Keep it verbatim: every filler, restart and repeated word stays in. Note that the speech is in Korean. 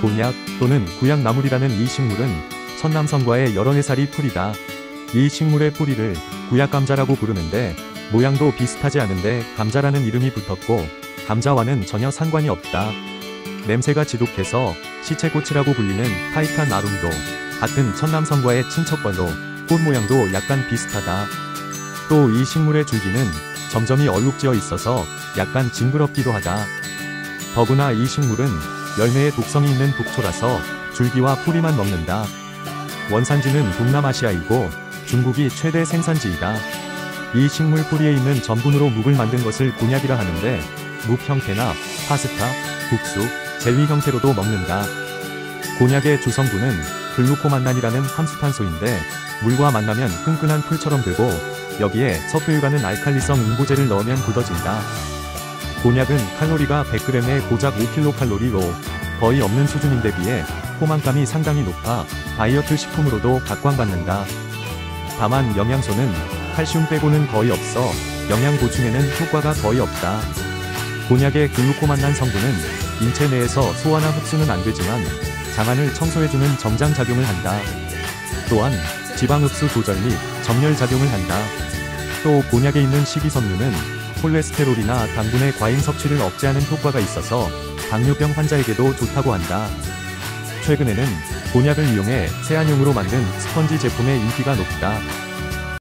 곤약 또는 구약나물이라는 이 식물은 천남성과의 여러 해살이 풀이다. 이 식물의 뿌리를 구약감자라고 부르는데 모양도 비슷하지 않은데 감자라는 이름이 붙었고 감자와는 전혀 상관이 없다. 냄새가 지독해서 시체꽃이라고 불리는 타이칸 아름도 같은 천남성과의 친척벌로 꽃 모양도 약간 비슷하다. 또 이 식물의 줄기는 점점이 얼룩지어 있어서 약간 징그럽기도 하다. 더구나 이 식물은 열매에 독성이 있는 독초라서 줄기와 뿌리만 먹는다. 원산지는 동남아시아이고 중국이 최대 생산지이다. 이 식물 뿌리에 있는 전분으로 묵을 만든 것을 곤약이라 하는데 묵 형태나 파스타, 국수, 젤리 형태로도 먹는다. 곤약의 주성분은 글루코만난이라는 함수탄소인데 물과 만나면 끈끈한 풀처럼 되고 여기에 섭효유라는 알칼리성 응고제를 넣으면 굳어진다. 곤약은 칼로리가 백 그램에 고작 오 킬로칼로리로 거의 없는 수준인데 비해 포만감이 상당히 높아 다이어트 식품으로도 각광받는다. 다만 영양소는 칼슘 빼고는 거의 없어 영양 보충에는 효과가 거의 없다. 곤약의 글루코만난 성분은 인체 내에서 소화나 흡수는 안되지만 장안을 청소해주는 정장작용을 한다. 또한 지방 흡수 조절 및 정렬 작용을 한다. 또 곤약에 있는 식이섬유는 콜레스테롤이나 당분의 과잉 섭취를 억제하는 효과가 있어서 당뇨병 환자에게도 좋다고 한다. 최근에는 곤약을 이용해 세안용으로 만든 스펀지 제품의 인기가 높다.